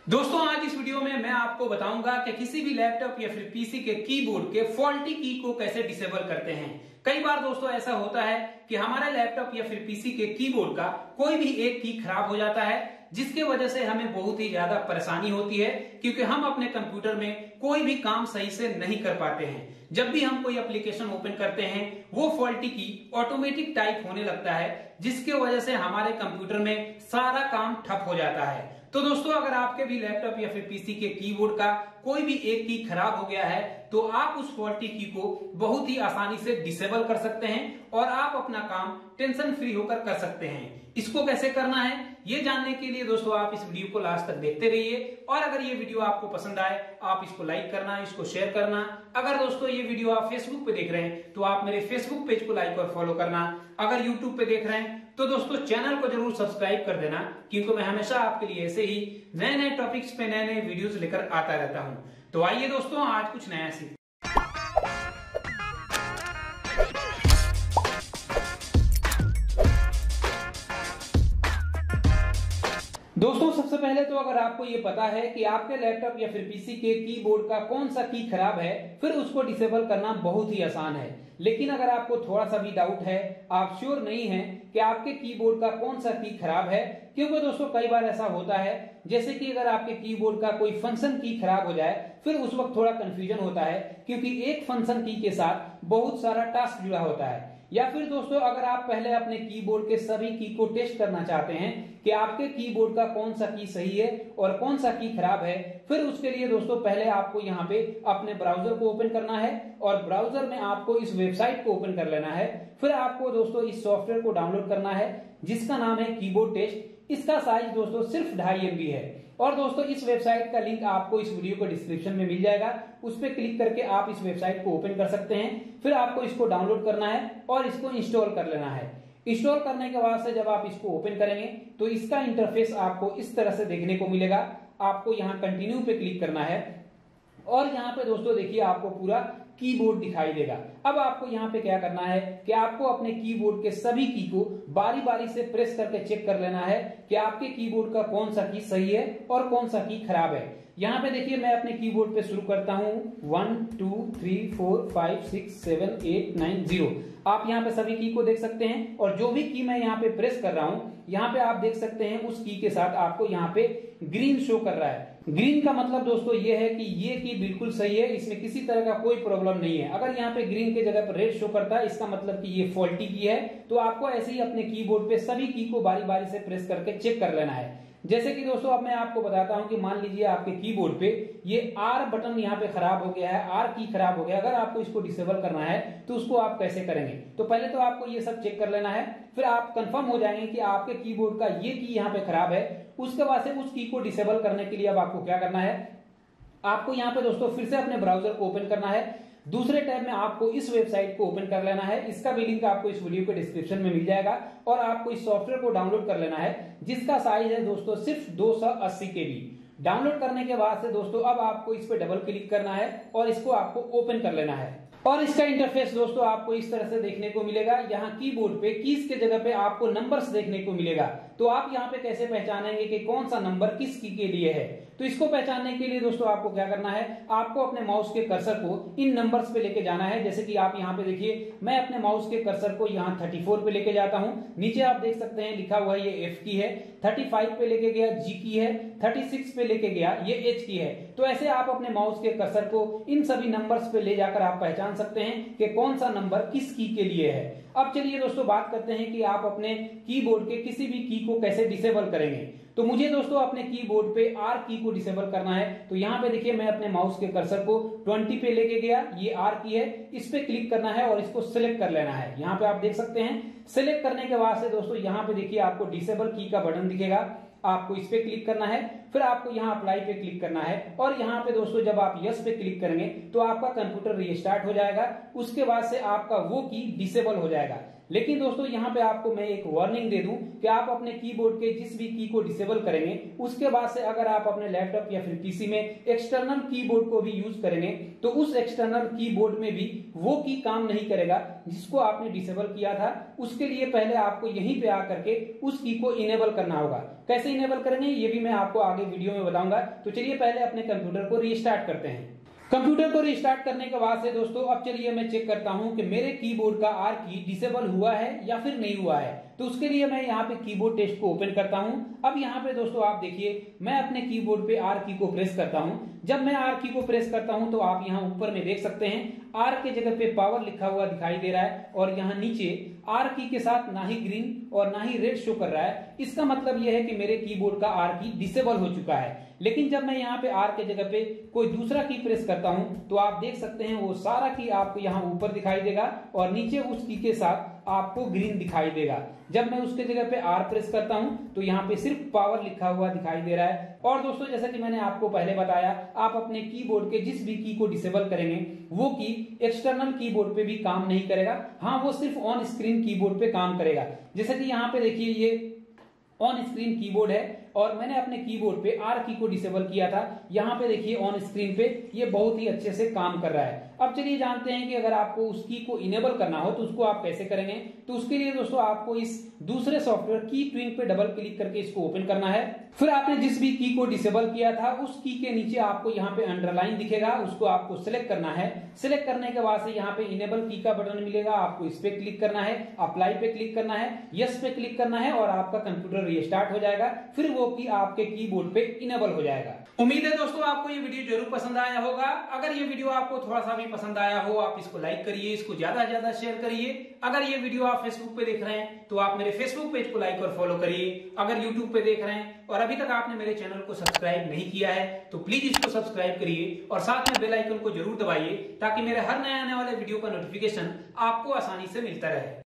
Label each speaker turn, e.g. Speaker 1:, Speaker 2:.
Speaker 1: दोस्तों आज इस वीडियो में मैं आपको बताऊंगा कि किसी भी लैपटॉप या फिर पीसी के कीबोर्ड के फॉल्टी की को कैसे डिसेबल करते हैं। कई बार दोस्तों ऐसा होता है कि हमारे लैपटॉप या फिर पीसी के कीबोर्ड का कोई भी एक की खराब हो जाता है, जिसके वजह से हमें बहुत ही ज्यादा परेशानी होती है, क्योंकि हम अपने कंप्यूटर में कोई भी काम सही से नहीं कर पाते हैं। जब भी हम कोई एप्लीकेशन ओपन करते हैं वो फॉल्टी की ऑटोमेटिक टाइप होने लगता है, जिसके वजह से हमारे कंप्यूटर में सारा काम ठप हो जाता है। तो दोस्तों अगर आपके भी लैपटॉप या फिर पीसी के कीबोर्ड का कोई भी एक की खराब हो गया है तो आप उस फॉल्टी की को बहुत ही आसानी से डिसेबल कर सकते हैं और आप अपना काम टेंशन फ्री होकर कर सकते हैं। इसको कैसे करना है ये जानने के लिए दोस्तों आप इस वीडियो को लास्ट तक देखते रहिए, और अगर ये वीडियो आपको पसंद आए आप इसको लाइक करना, इसको शेयर करना। अगर दोस्तों ये वीडियो आप फेसबुक पे देख रहे हैं तो आप मेरे फेसबुक पेज को लाइक और फॉलो करना। अगर यूट्यूब पे देख रहे हैं तो दोस्तों चैनल को जरूर सब्सक्राइब कर देना, क्योंकि मैं हमेशा आपके लिए ऐसे ही नए नए टॉपिक्स पे नए नए वीडियोस लेकर आता रहता हूं। तो आइए दोस्तों आज कुछ नया सीखते हैं। दोस्तों सबसे पहले तो अगर आपको ये पता है कि आपके लैपटॉप या फिर पीसी के कीबोर्ड का कौन सा की खराब है, फिर उसको डिसेबल करना बहुत ही आसान है। लेकिन अगर आपको थोड़ा सा भी डाउट है, आप श्योर नहीं है कि आपके कीबोर्ड का कौन सा की खराब है, क्योंकि दोस्तों कई बार ऐसा होता है जैसे कि अगर आपके कीबोर्ड का कोई फंक्शन की खराब हो जाए फिर उस वक्त थोड़ा कंफ्यूजन होता है, क्योंकि एक फंक्शन की के साथ बहुत सारा टास्क जुड़ा होता है। या फिर दोस्तों अगर आप पहले अपने कीबोर्ड के सभी की को टेस्ट करना चाहते हैं कि आपके कीबोर्ड का कौन सा की सही है और कौन सा की खराब है, फिर उसके लिए दोस्तों पहले आपको यहाँ पे अपने ब्राउजर को ओपन करना है और ब्राउजर में आपको इस वेबसाइट को ओपन कर लेना है। फिर आपको दोस्तों इस सॉफ्टवेयर को डाउनलोड करना है जिसका नाम है कीबोर्ड टेस्ट। इसका साइज दोस्तों सिर्फ 2.5 MB है। और दोस्तों इस वेबसाइट का लिंक आपको इस वीडियो को डिस्क्रिप्शन में मिल जाएगा, उस पर क्लिक करके आप इस वेबसाइट को ओपन कर सकते हैं। फिर आपको इसको डाउनलोड करना है और इसको इंस्टॉल कर लेना है। इंस्टॉल करने के बाद से जब आप इसको ओपन करेंगे तो इसका इंटरफेस आपको इस तरह से देखने को मिलेगा। आपको यहाँ कंटिन्यू पे क्लिक करना है और यहाँ पे दोस्तों देखिए आपको पूरा कीबोर्ड दिखाई देगा। अब आपको यहाँ पे क्या करना है कि आपको अपने कीबोर्ड के सभी की को बारी बारी से प्रेस करके चेक कर लेना है कि आपके कीबोर्ड का कौन सा की सही है और कौन सा की खराब है। यहाँ पे देखिए मैं अपने कीबोर्ड पे शुरू करता हूँ 1 2 3 4 5 6 7 8 9 0। आप यहाँ पे सभी की को देख सकते हैं और जो भी की मैं यहाँ पे प्रेस कर रहा हूँ यहाँ पे आप देख सकते हैं उस की के साथ आपको यहाँ पे ग्रीन शो कर रहा है। ग्रीन का मतलब दोस्तों ये है कि ये की बिल्कुल सही है, इसमें किसी तरह का कोई प्रॉब्लम नहीं है। अगर यहाँ पे ग्रीन के जगह पर रेड शो करता है इसका मतलब कि ये फॉल्टी की है। तो आपको ऐसे ही अपने कीबोर्ड पे सभी की को बारी बारी से प्रेस करके चेक कर लेना है। जैसे कि दोस्तों अब मैं आपको बताता हूं कि मान लीजिए आपके कीबोर्ड पे ये आर बटन यहाँ पे खराब हो गया है, आर की खराब हो गया। अगर आपको इसको डिसेबल करना है तो उसको आप कैसे करेंगे, तो पहले तो आपको ये सब चेक कर लेना है। फिर आप कंफर्म हो जाएंगे कि आपके कीबोर्ड का ये की यहाँ पे खराब है। उसके बाद से उस की को डिसेबल करने के लिए अब आपको क्या करना है, आपको यहाँ पे दोस्तों फिर से अपने ब्राउजर को ओपन करना है। दूसरे टैब में आपको इस वेबसाइट को ओपन कर लेना है। इसका भी लिंक आपको इस वीडियो के डिस्क्रिप्शन में मिल जाएगा और आपको इस सॉफ्टवेयर को डाउनलोड कर लेना है जिसका साइज है दोस्तों सिर्फ 280 KB। डाउनलोड करने के बाद से दोस्तों अब आपको इस पे डबल क्लिक करना है और इसको आपको ओपन कर लेना है। और इसका इंटरफेस दोस्तों आपको इस तरह से देखने को मिलेगा। यहाँ कीबोर्ड पे कीज के जगह पे आपको नंबर्स देखने को मिलेगा। तो आप यहाँ पे कैसे पहचानेंगे कि कौन सा नंबर किस की के लिए है, तो इसको पहचानने के लिए दोस्तों आपको क्या करना है, आपको अपने माउस के कर्सर को इन नंबर्स पे लेके जाना है। जैसे कि आप यहाँ पे देखिए मैं अपने माउस के कर्सर को यहाँ 34 पे लेके जाता हूँ। नीचे आप देख सकते हैं लिखा हुआ है ये F की है, 35 पे लेके गया G की है, 36 पे लेके गया ये H की है। तो ऐसे आप अपने माउस के कर्सर को इन सभी नंबर्स पे ले जाकर आप पहचान सकते हैं कि कौन सा नंबर किस की के लिए है। अब चलिए दोस्तों बात करते हैं कि आप अपने कीबोर्ड के किसी भी की को कैसे डिसेबल करेंगे। तो मुझे दोस्तों अपने कीबोर्ड पे आर की को डिसेबल करना है। तो यहाँ पे देखिए मैं अपने माउस के कर्सर को 20 पे लेके गया, ये आर की है, इस पे क्लिक करना है और इसको सिलेक्ट कर लेना है। यहाँ पे आप देख सकते हैं सिलेक्ट करने के बाद से दोस्तों यहाँ पे देखिए आपको डिसेबल की का बटन दिखेगा, आपको इस पे क्लिक करना है। फिर आपको यहाँ अप्लाई पे क्लिक करना है और यहाँ पे दोस्तों जब आप यस पे क्लिक करेंगे तो आपका कंप्यूटर रीस्टार्ट हो जाएगा। उसके बाद से आपका वो की डिसेबल हो जाएगा। लेकिन दोस्तों यहाँ पे आपको मैं एक वार्निंग दे दूं कि आप अपने कीबोर्ड के जिस भी की को डिसेबल करेंगे उसके बाद से अगर आप अपने लैपटॉप या फिर पीसी में एक्सटर्नल कीबोर्ड को भी यूज करेंगे तो उस एक्सटर्नल कीबोर्ड में भी वो की काम नहीं करेगा जिसको आपने डिसेबल किया था। उसके लिए पहले आपको यहीं पे आकर के उस की को इनेबल करना होगा। कैसे इनेबल करेंगे ये भी मैं आपको आगे वीडियो में बताऊंगा। तो चलिए पहले अपने कंप्यूटर को रीस्टार्ट करते हैं। कंप्यूटर को रिस्टार्ट करने के बाद से दोस्तों अब चलिए मैं चेक करता हूं कि मेरे कीबोर्ड का आर की डिसेबल हुआ है या फिर नहीं हुआ है। तो उसके लिए मैं यहाँ पे कीबोर्ड टेस्ट को ओपन करता हूं। अब यहाँ पे दोस्तों आप देखिए मैं अपने कीबोर्ड पे आर की को प्रेस करता हूं। जब मैं आर की को प्रेस करता हूं तो आप यहाँ ऊपर में देख सकते हैं आर के जगह पे पावर लिखा हुआ दिखाई दे रहा है और यहाँ नीचे आर की के साथ ना ही ग्रीन और ना ही रेड शो कर रहा है। इसका मतलब यह है कि मेरे कीबोर्ड का आर की डिसेबल हो चुका है। लेकिन जब मैं यहाँ पे आर के जगह पे कोई दूसरा की प्रेस करता हूं तो आप देख सकते हैं वो सारा की आपको यहाँ ऊपर दिखाई देगा और नीचे उस की के साथ आपको ग्रीन दिखाई देगा। जब मैं उसके जगह पे आर प्रेस करता हूं तो यहाँ पे सिर्फ पावर लिखा हुआ दिखाई दे रहा है। और दोस्तों जैसा कि मैंने आपको पहले बताया आप अपने कीबोर्ड के जिस भी की को डिसेबल करेंगे वो की एक्सटर्नल कीबोर्ड पे भी काम नहीं करेगा। हाँ वो सिर्फ ऑन स्क्रीन कीबोर्ड पे काम करेगा। जैसा कि यहाँ पे देखिए ये ऑन स्क्रीन कीबोर्ड है और मैंने अपने कीबोर्ड पे आर की को डिसेबल किया था। यहाँ पे देखिए ऑन स्क्रीन पे ये बहुत ही अच्छे से काम कर रहा है। अब चलिए जानते हैं कि अगर आपको उस की को इनेबल करना हो तो उसको आप कैसे करेंगे। तो उसके लिए दोस्तों आपको इस दूसरे सॉफ्टवेयर की ट्विंग पे डबल क्लिक करके इसको ओपन करना है। फिर आपने जिस भी की को डिसेबल किया था उस की के नीचे आपको यहाँ पे अंडरलाइन दिखेगा, उसको आपको सिलेक्ट करना है। सिलेक्ट करने के बाद से यहाँ पे इनेबल की का बटन मिलेगा, आपको इस पे क्लिक करना है, अप्लाई पे क्लिक करना है, यस पे क्लिक करना है और आपका कंप्यूटर रीस्टार्ट हो जाएगा। फिर वो की आपके कीबोर्ड पे इनेबल हो जाएगा। उम्मीद है दोस्तों आपको ये वीडियो जरूर पसंद आया होगा। अगर ये वीडियो आपको थोड़ा सा भी पसंद आया हो आप इसको लाइक करिए, इसको ज्यादा से ज्यादा शेयर करिए। अगर ये वीडियो आप फेसबुक पे देख रहे हैं तो आप मेरे फेसबुक पेज को लाइक और फॉलो करिए। अगर यूट्यूब पे देख रहे हैं और अभी तक आपने मेरे चैनल को सब्सक्राइब नहीं किया है तो प्लीज इसको सब्सक्राइब करिए और साथ में बेल आइकन को जरूर दबाइए ताकि मेरे हर नए आने वाले वीडियो का नोटिफिकेशन आपको आसानी से मिलता रहे।